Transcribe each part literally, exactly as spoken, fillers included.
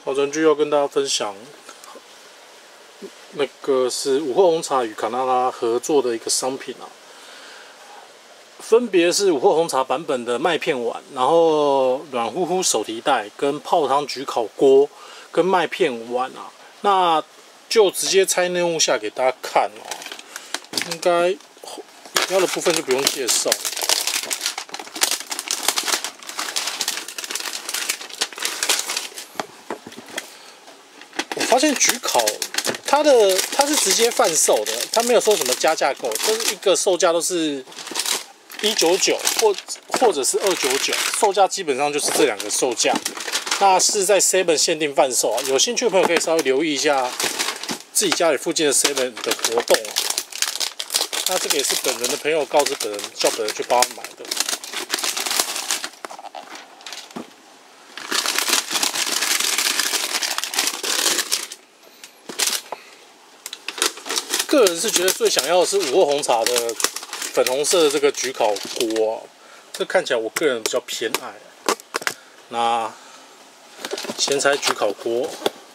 好，专剧要跟大家分享，那个是午后红茶与卡纳拉合作的一个商品啊，分别是午后红茶版本的麦片碗，然后软乎乎手提袋跟泡汤焗烤锅跟麦片碗啊，那就直接拆内务下给大家看哦。应该饮料的部分就不用介绍。我发现焗烤，它的它是直接贩售的，它没有说什么加价购，就是一个售价都是一九九或或者是二九九，售价基本上就是这两个售价。那是在 Seven 限定贩售啊，有兴趣的朋友可以稍微留意一下自己家里附近的 Seven 的活动啊。那这个也是本人的朋友告知本人，叫本人去帮他买的。个人是觉得最想要的是午后红茶的粉红色的这个焗烤锅、啊，这看起来我个人比较偏爱。那先拆焗烤锅，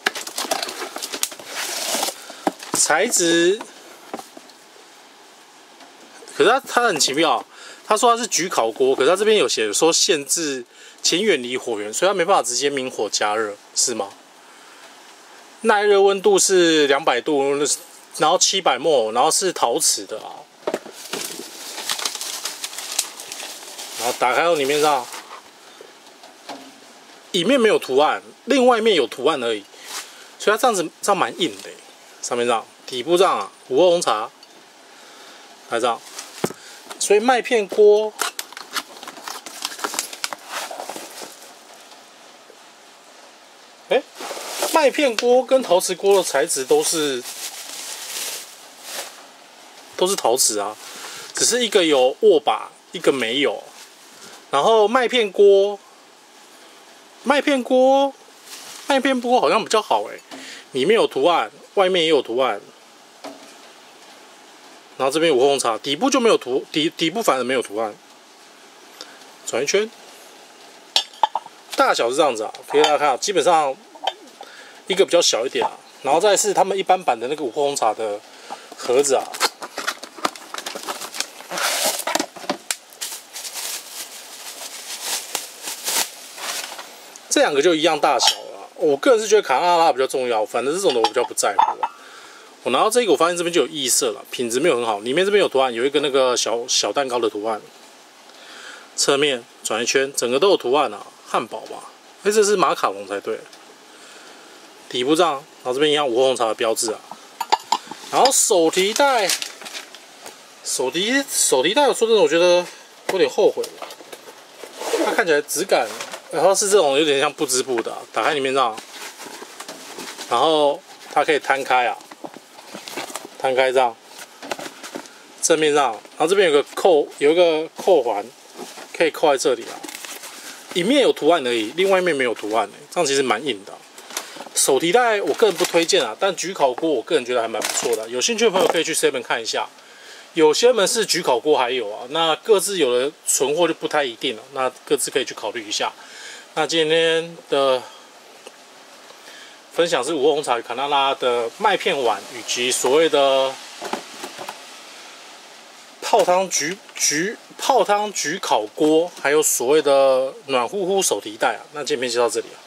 材质，可是它它很奇妙，他说它是焗烤锅，可是它这边有写说限制请远离火源，所以它没办法直接明火加热，是吗？耐热温度是两百度。然后七百毫升，然后是陶瓷的啊。然后打开后，里面上，里面没有图案，另外一面有图案而已，所以它这样子这样蛮硬的。上面这样，底部这样啊，午后红茶，还这样，所以麦片锅，哎，麦片锅跟陶瓷锅的材质都是。都是陶瓷啊，只是一个有握把，一个没有。然后麦片锅，麦片锅，麦片锅好像比较好哎，里面有图案，外面也有图案。然后这边午后红茶，底部就没有图，底底部反而没有图案。转一圈，大小是这样子啊，给大家看，基本上一个比较小一点啊，然后再是他们一般版的那个午后红茶的盒子啊。这两个就一样大小了。我个人是觉得卡纳拉比较重要，反正这种的我比较不在乎。我拿到这个，我发现这边就有异色了，品质没有很好。里面这边有图案，有一个那个小小蛋糕的图案。侧面转一圈，整个都有图案啊，汉堡吧？哎，这是马卡龙才对。底部这样，然后这边一样午后红茶的标志啊。然后手提袋，手提手提袋，我说真的，我觉得有点后悔了。它看起来质感。然后是这种有点像不织布的、啊，打开里面这样，然后它可以摊开啊，摊开这样，正面这样，然后这边有个扣，有一个扣环，可以扣在这里啊。一面有图案而已，另外一面没有图案、欸，这样其实蛮硬的、啊。手提袋我个人不推荐啊，但焗烤锅我个人觉得还蛮不错的、啊。有兴趣的朋友可以去 Seven 看一下。有些门是焗烤锅还有啊，那各自有的存货就不太一定了，那各自可以去考虑一下。那今天的分享是午后红茶与卡纳拉的麦片碗，以及所谓的泡汤焗焗泡汤焗烤锅，还有所谓的暖乎乎手提袋啊。那今天就到这里。